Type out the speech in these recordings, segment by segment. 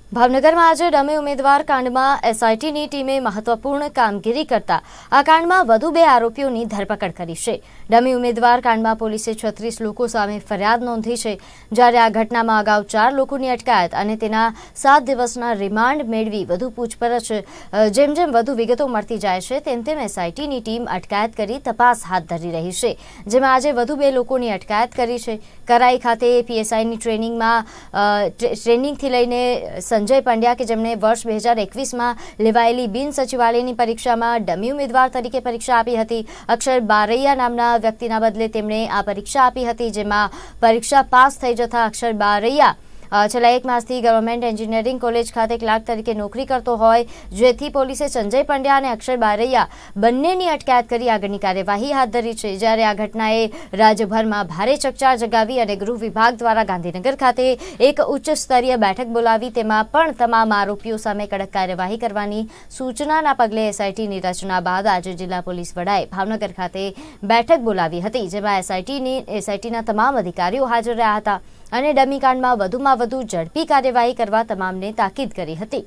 भावनगर में आज डमी उम्मीदवार कांड में एसआईटी टीमे महत्वपूर्ण कामगीरी करता आ कांड में વધુ 2 आरोपीओं धरपकड़ करी है। डमी उम्मीदवार कांड में पोलीसे 36 लोग सामे फरियाद नोंधी है, ज्यारे आ घटना में अगाऊ 4 लोगों अटकायत और तेना 7 दिवसना रिमांड मेळवी વધુ पूछपरछ जेम जेम વધુ विगतो मळती जाय छे तेम तेम एसआईटी टीम अटकायत करी तपास हाथ धरी रही है, जेमां आज વધુ 2 लोगोनी अटकायत करी है। कराई खाते पीएसआई ट्रेनिंग थी लईने संजय पंड्या के जेमने वर्ष 2021 में लेवायेली बिन सचिवालयनी परीक्षा में डमी उम्मीदवार तरीके परीक्षा आपी हती। अक्षर बारैया नामना व्यक्तिना बदले तेमणे आ परीक्षा आपी हती, जेमां परीक्षा पास थई जता अक्षर बारैया छेल्ला 1 मासथी गवर्नमेंट एंजीनियरिंग कॉलेज खाते क्लार्क तरीके नौकरी करतो होय, जेथी पोलीसे संजय पंड्या और अक्षर बारैया बंनेनी अटकायत करी आगळनी कार्यवाही हाथ धरी छे। ज्यारे आ घटनाए राज्यभर में भारे चकचार जगावी और गृह विभाग द्वारा गांधीनगर खाते एक उच्च स्तरीय बैठक बोलावी, तेमां पण तमाम आरोपीओ सामे कड़क कार्यवाही करवानी सूचनाना पगले एसआईटी रचना बाद आज जिला पोलीस वडाए भावनगर खाते बैठक बोलावी हती, जेमां एसआईटीना तमाम अधिकारीओ हाजर रह्या हता અને ડમી કાંડમાં વધુમાં વધુ ઝડપી કાર્યવાહી કરવા તમામને તાકીદ કરી હતી।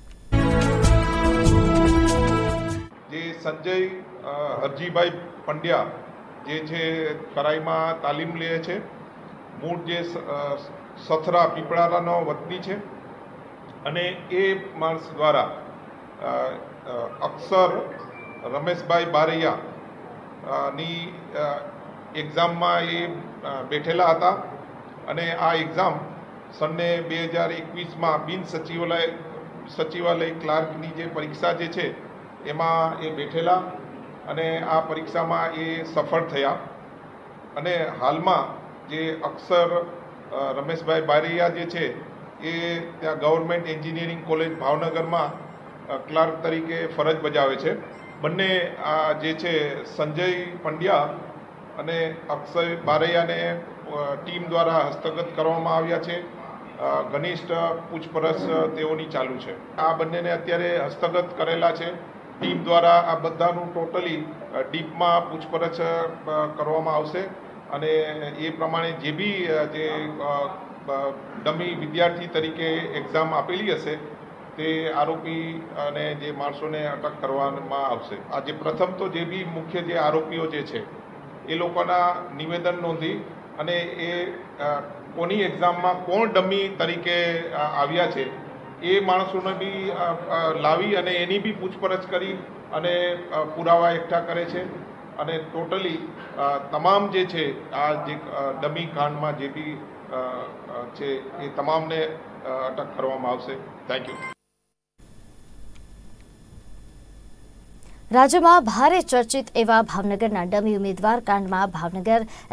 જે સંજય હરજીભાઈ પંડ્યા જે છે કરાઈમાં તાલીમ લે છે, મૂળ જે સથરા પીપળારાનો વતની છે અને એ માણસ દ્વારા અક્ષર રમેશભાઈ બારૈયા ની એક્ઝામમાં એ બેઠેલા હતા અને આ એક્ઝામ સને 2021 માં બિન સચિવાલય ક્લાર્કની જે પરીક્ષા જે છે એમાં એ બેઠેલા અને આ પરીક્ષામાં એ સફળ થયા અને હાલમાં જે અક્ષર રમેશભાઈ બારૈયા જે છે એ ત્યાં ગવર્મેન્ટ એન્જિનિયરિંગ કોલેજ ભાવનગરમાં ક્લાર્ક તરીકે ફરજ બજાવે છે। બંને આ જે છે સંજય પંડ્યા અને અક્ષર બારૈયાને टीम द्वारा हस्तगत करवामां आव्या छे। घनिष्ठ पूछपरछ तेओनी चालू छे। आ बंनेने अत्यारे हस्तगत करेला छे। टीम द्वारा आ बधानुं टोटली डीपमां पूछपरछ करवामां आवशे अने ए प्रमाणे जे बी जे डमी विद्यार्थी तरीके एक्जाम आपेली हशे ते आरोपी अने जे माणसोने अटक करवामां आवशे। आज प्रथम तो जे बी मुख्य जे आरोपीओ जे छे ए लोकोना निवेदन नोंधी અને એ કોની એક્ઝામમાં કોણ ડમી તરીકે આવ્યા છે એ માણસોને બી લાવી અને એની બી પૂછપરછ કરી અને પુરાવા એકઠા કરે છે અને ટોટલી તમામ જે છે આ જે ડમી કાંડમાં જે બી છે એ તમામને અટક કરવામાં આવશે। Thank you. राज्य में भारे चर्चित एवं भावनगर डमी उम्मीदवार कांड में भावनगर